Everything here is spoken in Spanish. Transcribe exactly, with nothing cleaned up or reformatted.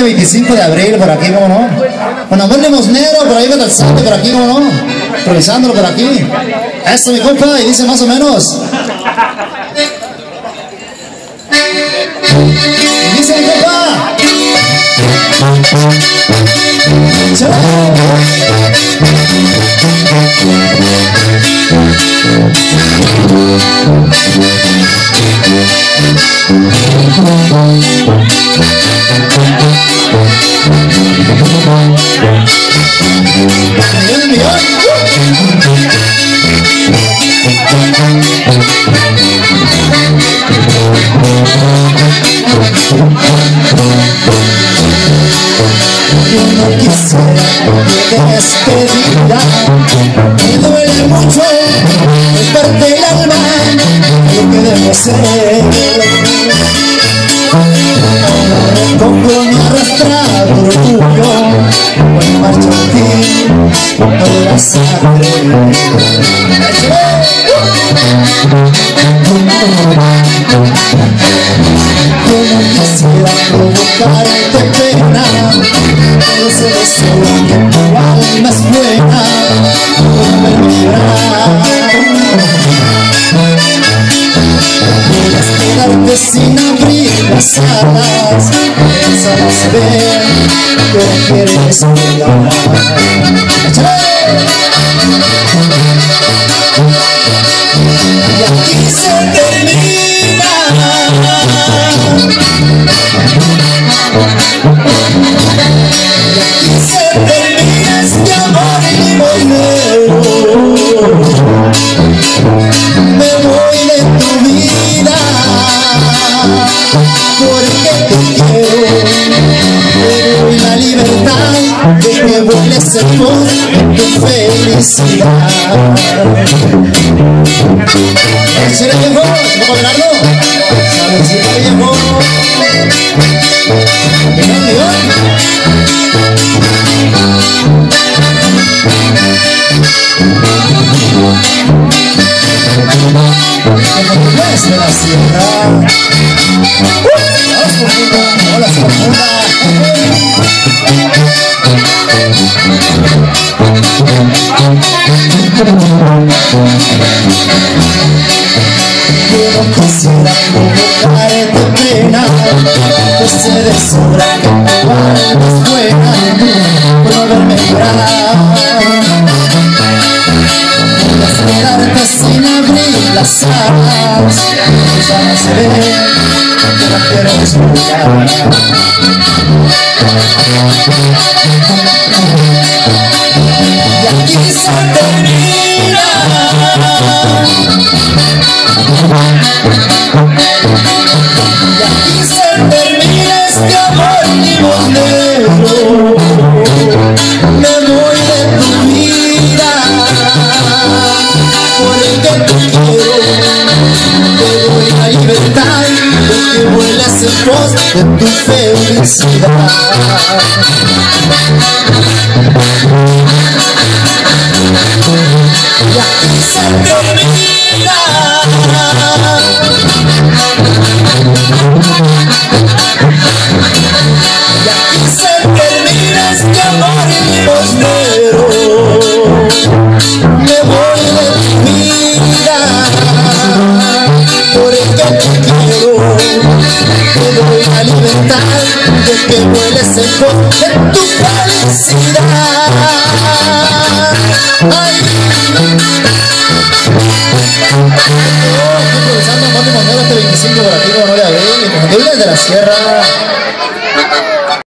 este veinticinco de abril, por aquí, ¿cómo no? Con amor limosnero, por ahí con el santo, por aquí, ¿cómo no? Revisándolo por aquí. Eso, mi compa, y dice más o menos. Y dice mi compa. ¡Chao! Yo no quisiera que te despedida, me duele mucho, es parte del alma lo que debo ser. Recojo mi arrastrado orgullo, cuando marcho a ti, no podrás creer. Yo no quisiera provocarte pena, pero sé de sobra que tu alma es buena, no me mirar. Puedes quedarte sin abrir las alas, pensarás ver, pero quieres volar. Y aquí se termina. Y aquí se termina este amor limosnero. Me voy de tu vida porque te quiero. Te doy la libertad de que vueles en pos de tu felicidad. ¡Échale, viejo! ¿Cómo Bernardo? ¡Salucita, viejo! ¿Qué tal, León? Desde la sierra. Vamos, Fortuna. Hola, Fortuna. Yo no quisiera provocarte pena, que sé de sobra que tu alma es buena, por no verme llorar. Puedes quedarte sin abrir las alas, pensarás ver que no quieres jugar. Y aquí se termina. Y aquí se termina este amor limosnero. Me voy de tu vida porque te quiero. Te doy la libertad de que vuelas en pos de tu felicidad. Y aquí se termina. Y aquí se termina este amor limosnero. Me voy de tu vida porque te quiero. Te doy la libertad de que vueles en pos de tu felicidad. Ay. Estoy improvisando amor limosnero este veinticinco por aquí, como no le abril, y como que viene de la sierra.